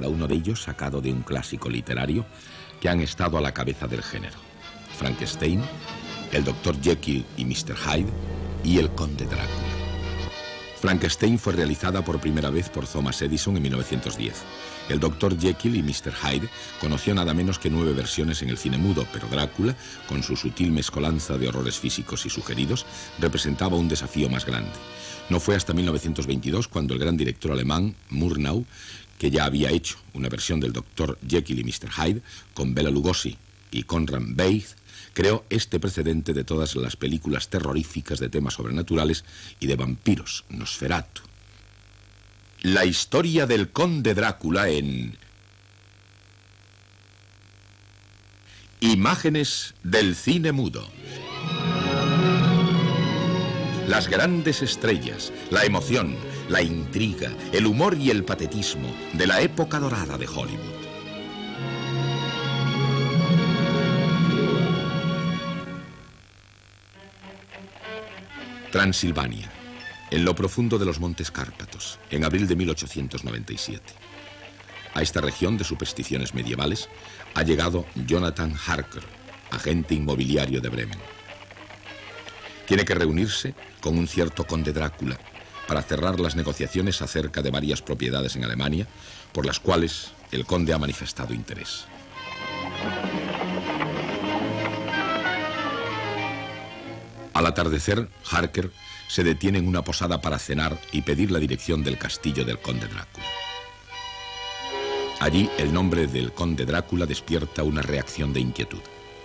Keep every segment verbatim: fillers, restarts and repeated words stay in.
cada uno de ellos sacado de un clásico literario, que han estado a la cabeza del género: Frankenstein, el doctor Jekyll y mister Hyde y el conde Drácula. Frankenstein fue realizada por primera vez por Thomas Edison en mil novecientos diez. El doctor Jekyll y mister Hyde conoció nada menos que nueve versiones en el cine mudo, pero Drácula, con su sutil mezcolanza de horrores físicos y sugeridos, representaba un desafío más grande. No fue hasta mil novecientos veintidós cuando el gran director alemán Murnau, que ya había hecho una versión del doctor Jekyll y mister Hyde con Bela Lugosi y Conrad Veidt, creó este precedente de todas las películas terroríficas de temas sobrenaturales y de vampiros, Nosferatu. La historia del conde Drácula en Imágenes del cine mudo. Las grandes estrellas, la emoción, la intriga, el humor y el patetismo de la época dorada de Hollywood. Transilvania, en lo profundo de los montes Cárpatos, en abril de mil ochocientos noventa y siete. A esta región de supersticiones medievales ha llegado Jonathan Harker, agente inmobiliario de Bremen. Tiene que reunirse con un cierto conde Drácula para cerrar las negociaciones acerca de varias propiedades en Alemania, por las cuales el conde ha manifestado interés. Al atardecer, Harker se detiene en una posada para cenar y pedir la dirección del castillo del conde Drácula. Allí, el nombre del conde Drácula despierta una reacción de inquietud.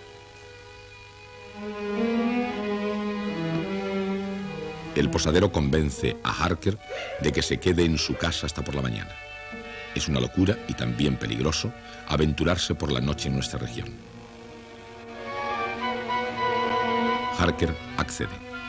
El posadero convence a Harker de que se quede en su casa hasta por la mañana. Es una locura y también peligroso aventurarse por la noche en nuestra región. Harker accede.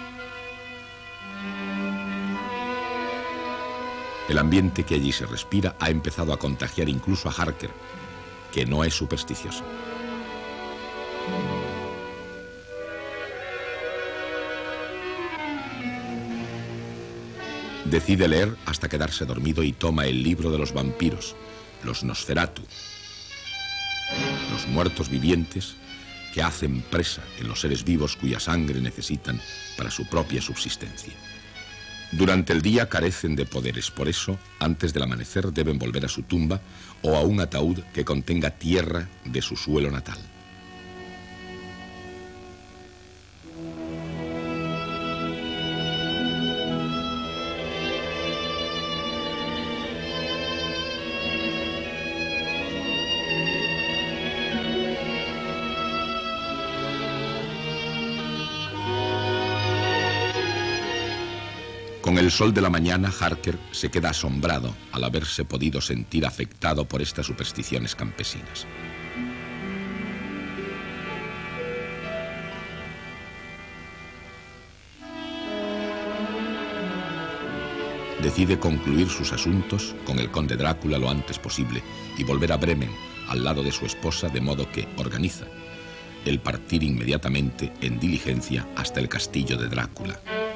El ambiente que allí se respira ha empezado a contagiar incluso a Harker, que no es supersticioso. Decide leer hasta quedarse dormido y toma el libro de los vampiros, los Nosferatu, los muertos vivientes que hacen presa en los seres vivos cuya sangre necesitan para su propia subsistencia. Durante el día carecen de poderes, por eso, antes del amanecer deben volver a su tumba o a un ataúd que contenga tierra de su suelo natal. Con el sol de la mañana, Harker se queda asombrado al haberse podido sentir afectado por estas supersticiones campesinas. Decide concluir sus asuntos con el conde Drácula lo antes posible y volver a Bremen al lado de su esposa, de modo que organiza el partir inmediatamente en diligencia hasta el castillo de Drácula.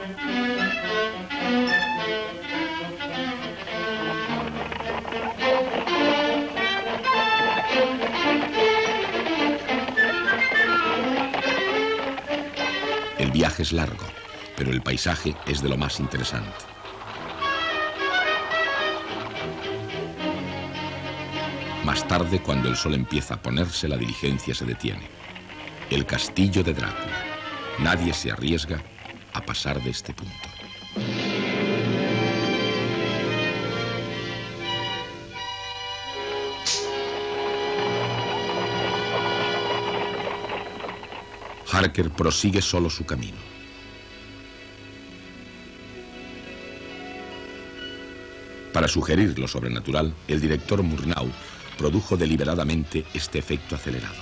El viaje es largo, pero el paisaje es de lo más interesante. Más tarde, cuando el sol empieza a ponerse, la diligencia se detiene. El castillo de Drácula. Nadie se arriesga a pasar de este punto. Harker prosigue solo su camino. Para sugerir lo sobrenatural, el director Murnau produjo deliberadamente este efecto acelerado.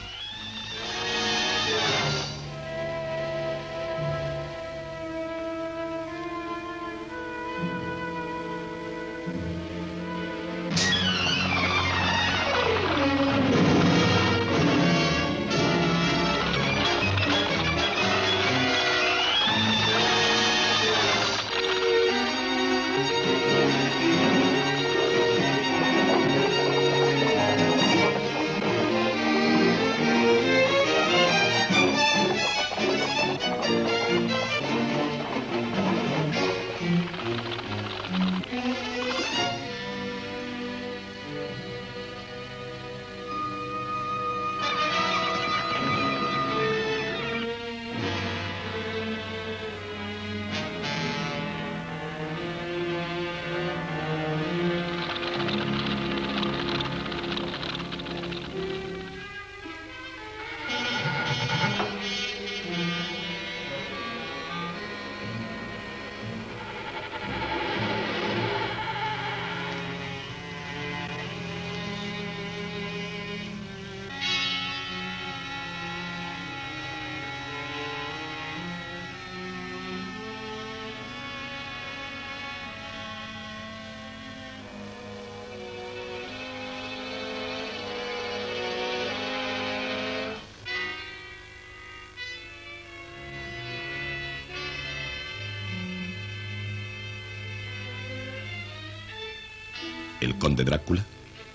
¿El conde Drácula?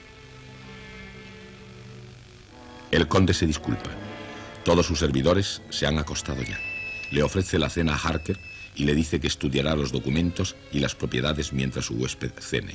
El conde se disculpa. Todos sus servidores se han acostado ya. Le ofrece la cena a Harker y le dice que estudiará los documentos y las propiedades mientras su huésped cene.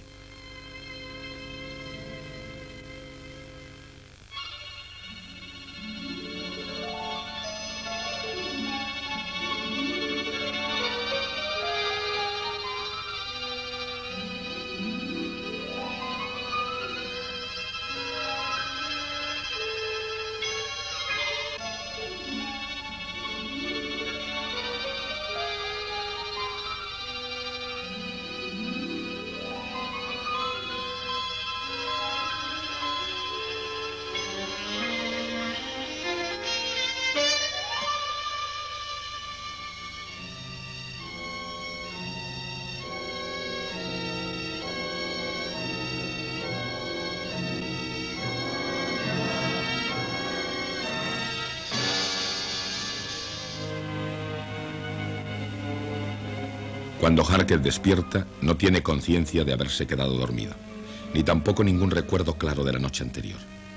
Cuando Harker despierta, no tiene conciencia de haberse quedado dormido, ni tampoco ningún recuerdo claro de la noche anterior.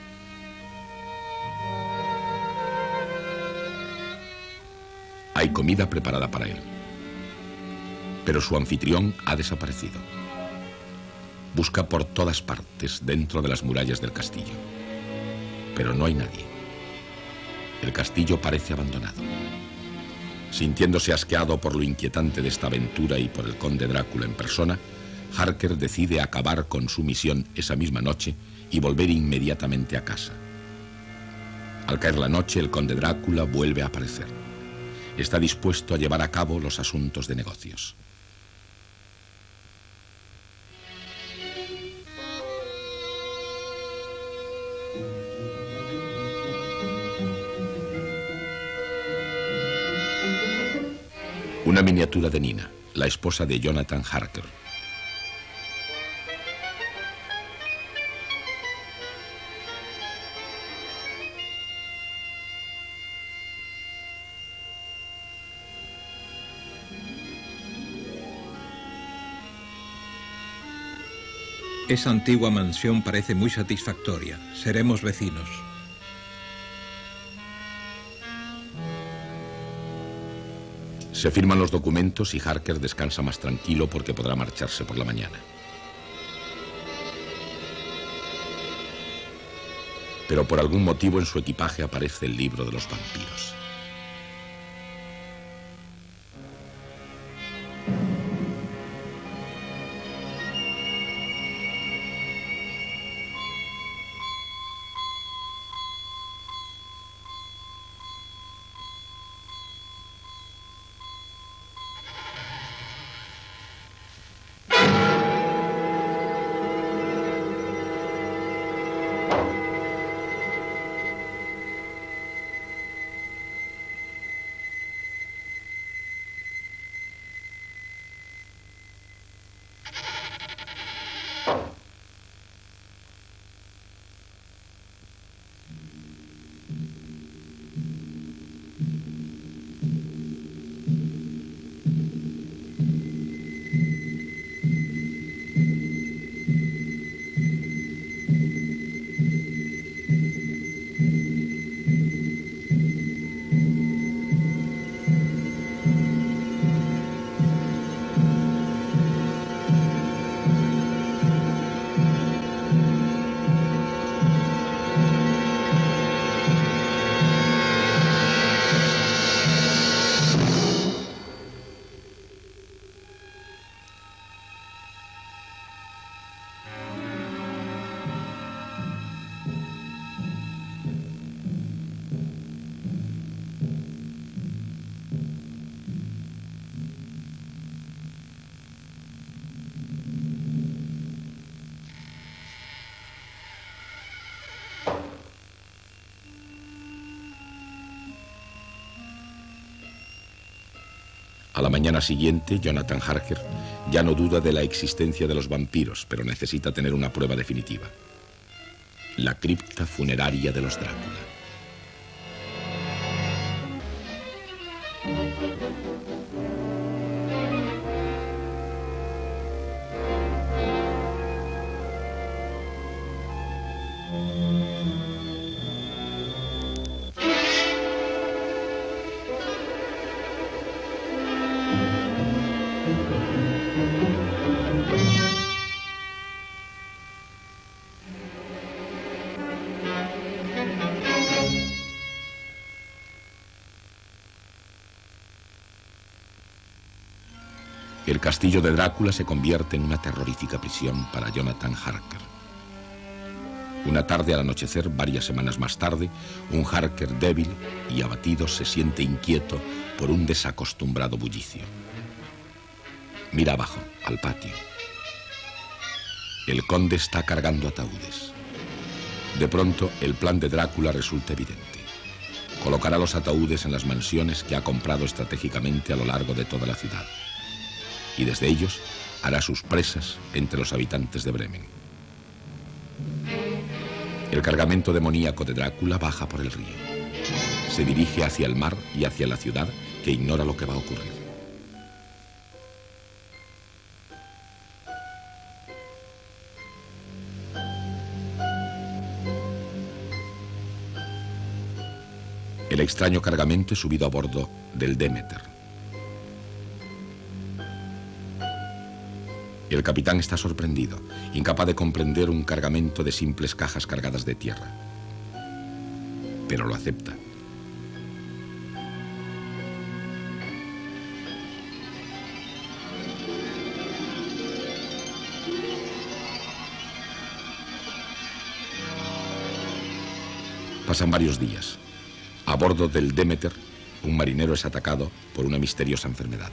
Hay comida preparada para él, pero su anfitrión ha desaparecido. Busca por todas partes dentro de las murallas del castillo, pero no hay nadie. El castillo parece abandonado. Sintiéndose asqueado por lo inquietante de esta aventura y por el conde Drácula en persona, Harker decide acabar con su misión esa misma noche y volver inmediatamente a casa. Al caer la noche, el conde Drácula vuelve a aparecer. Está dispuesto a llevar a cabo los asuntos de negocios. Una miniatura de Nina, la esposa de Jonathan Harker. Esa antigua mansión parece muy satisfactoria. Seremos vecinos. Se firman los documentos y Harker descansa más tranquilo porque podrá marcharse por la mañana. Pero por algún motivo en su equipaje aparece el libro de los vampiros. A la mañana siguiente, Jonathan Harker ya no duda de la existencia de los vampiros, pero necesita tener una prueba definitiva. La cripta funeraria de los Drácula. El castillo de Drácula se convierte en una terrorífica prisión para Jonathan Harker. Una tarde al anochecer, varias semanas más tarde, un Harker débil y abatido se siente inquieto por un desacostumbrado bullicio. Mira abajo, al patio. El conde está cargando ataúdes. De pronto, el plan de Drácula resulta evidente. Colocará los ataúdes en las mansiones que ha comprado estratégicamente a lo largo de toda la ciudad. Y desde ellos hará sus presas entre los habitantes de Bremen. El cargamento demoníaco de Drácula baja por el río. Se dirige hacia el mar y hacia la ciudad, que ignora lo que va a ocurrir. El extraño cargamento es subido a bordo del Demeter. El capitán está sorprendido, incapaz de comprender un cargamento de simples cajas cargadas de tierra. Pero lo acepta. Pasan varios días. A bordo del Demeter, un marinero es atacado por una misteriosa enfermedad.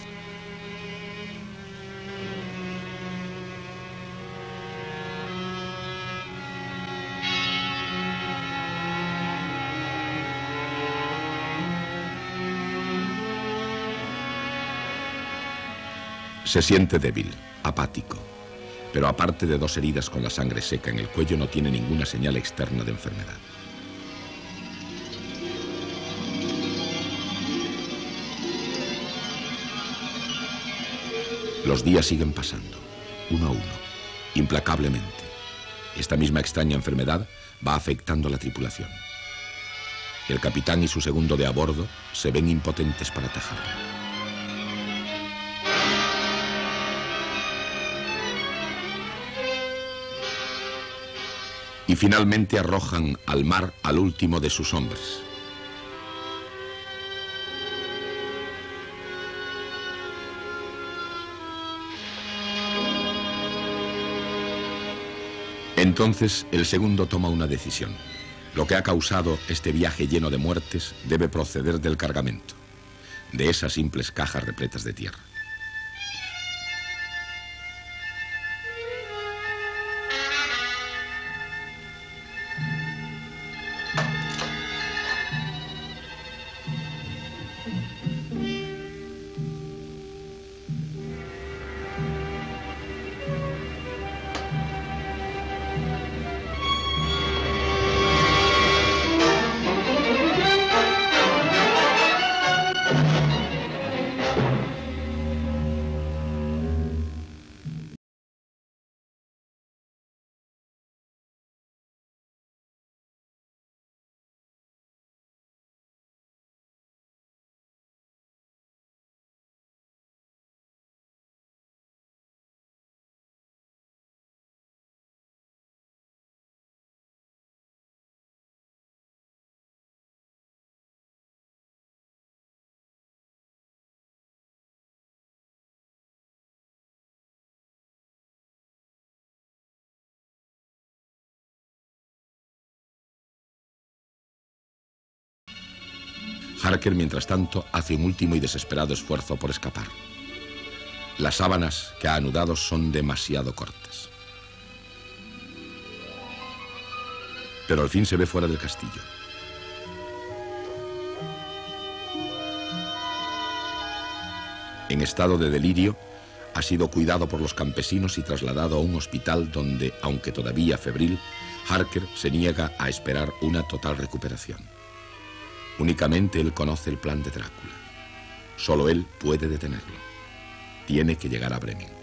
Se siente débil, apático, pero aparte de dos heridas con la sangre seca en el cuello, no tiene ninguna señal externa de enfermedad. Los días siguen pasando, uno a uno, implacablemente. Esta misma extraña enfermedad va afectando a la tripulación. El capitán y su segundo de a bordo se ven impotentes para atajarla. Y finalmente arrojan al mar al último de sus hombres. Entonces el segundo toma una decisión. Lo que ha causado este viaje lleno de muertes debe proceder del cargamento, de esas simples cajas repletas de tierra. Harker, mientras tanto, hace un último y desesperado esfuerzo por escapar. Las sábanas que ha anudado son demasiado cortas. Pero al fin se ve fuera del castillo. En estado de delirio, ha sido cuidado por los campesinos y trasladado a un hospital donde, aunque todavía febril, Harker se niega a esperar una total recuperación. Únicamente él conoce el plan de Drácula. Solo él puede detenerlo. Tiene que llegar a Bremen.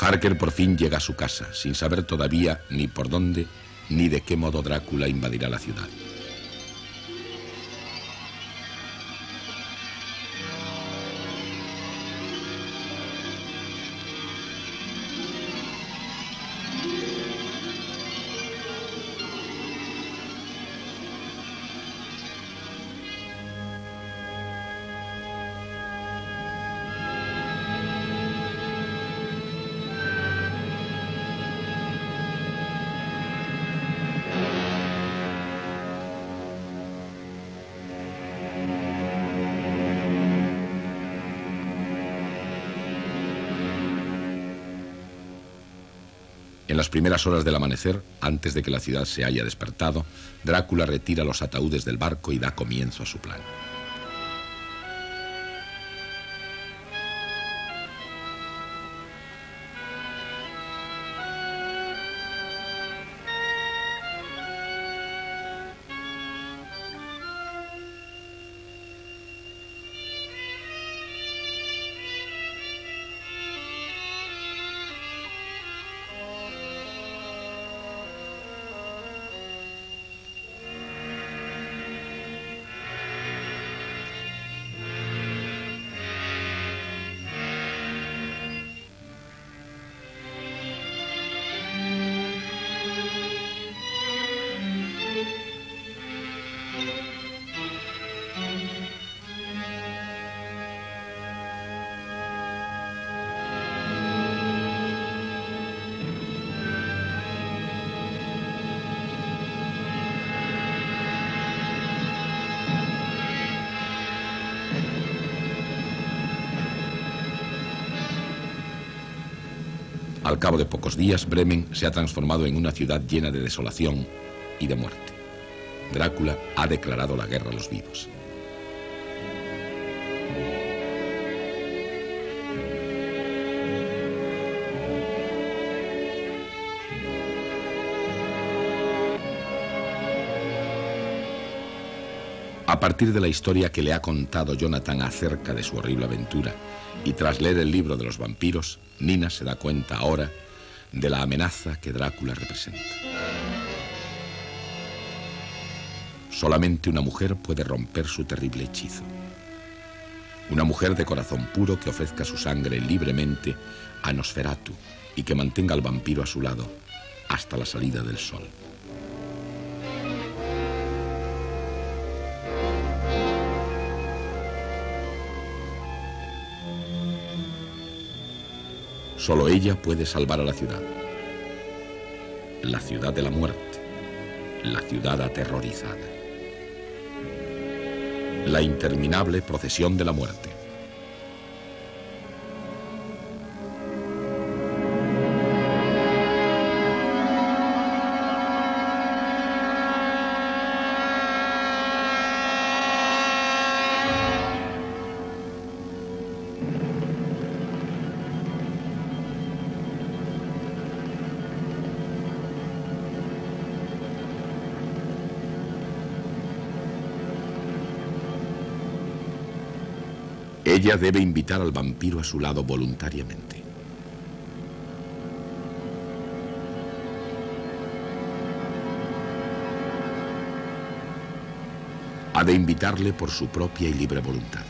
Harker por fin llega a su casa, sin saber todavía ni por dónde ni de qué modo Drácula invadirá la ciudad. En las primeras horas del amanecer, antes de que la ciudad se haya despertado, Drácula retira los ataúdes del barco y da comienzo a su plan. Al cabo de pocos días, Bremen se ha transformado en una ciudad llena de desolación y de muerte. Drácula ha declarado la guerra a los vivos. A partir de la historia que le ha contado Jonathan acerca de su horrible aventura y tras leer el libro de los vampiros, Nina se da cuenta ahora de la amenaza que Drácula representa. Solamente una mujer puede romper su terrible hechizo. Una mujer de corazón puro que ofrezca su sangre libremente a Nosferatu y que mantenga al vampiro a su lado hasta la salida del sol. Solo ella puede salvar a la ciudad. La ciudad de la muerte. La ciudad aterrorizada. La interminable procesión de la muerte. Ella debe invitar al vampiro a su lado voluntariamente. Ha de invitarle por su propia y libre voluntad.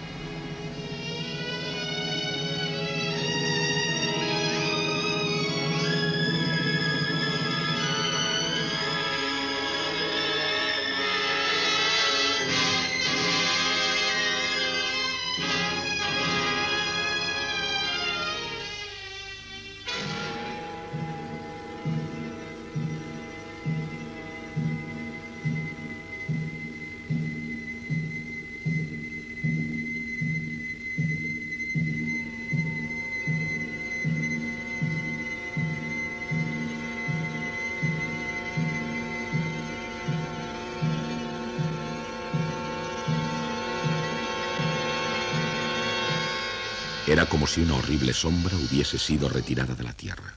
Era como si una horrible sombra hubiese sido retirada de la tierra.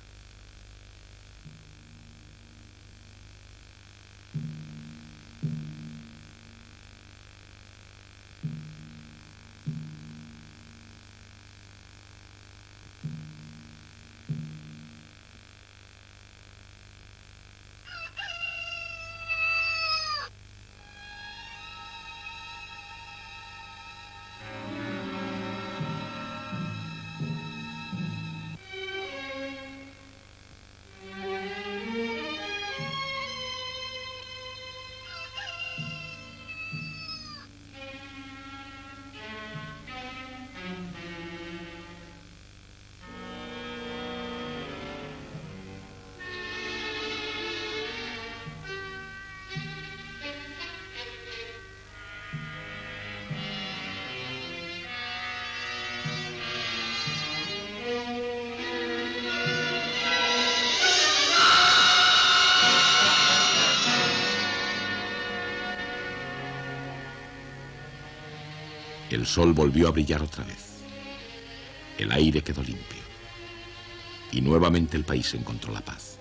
El sol volvió a brillar otra vez. El aire quedó limpio. Y nuevamente el país encontró la paz.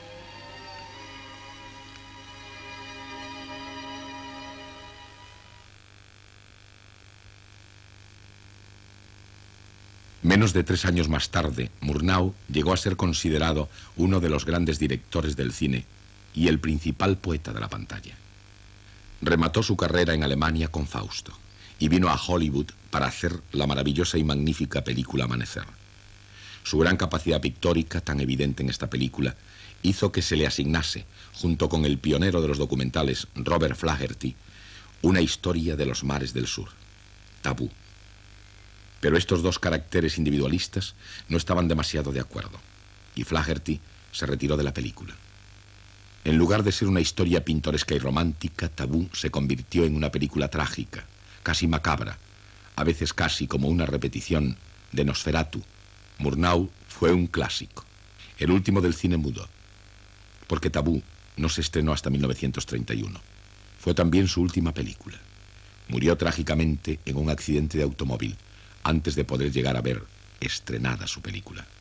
Menos de tres años más tarde, Murnau llegó a ser considerado uno de los grandes directores del cine y el principal poeta de la pantalla. Remató su carrera en Alemania con Fausto y vino a Hollywood para hacer la maravillosa y magnífica película Amanecer. Su gran capacidad pictórica, tan evidente en esta película, hizo que se le asignase, junto con el pionero de los documentales Robert Flaherty, una historia de los mares del sur, Tabú. Pero estos dos caracteres individualistas no estaban demasiado de acuerdo, y Flaherty se retiró de la película. En lugar de ser una historia pintoresca y romántica, Tabú se convirtió en una película trágica, casi macabra, a veces casi como una repetición de Nosferatu. Murnau fue un clásico, el último del cine mudo, porque Tabú no se estrenó hasta mil novecientos treinta y uno. Fue también su última película. Murió trágicamente en un accidente de automóvil, antes de poder llegar a ver estrenada su película.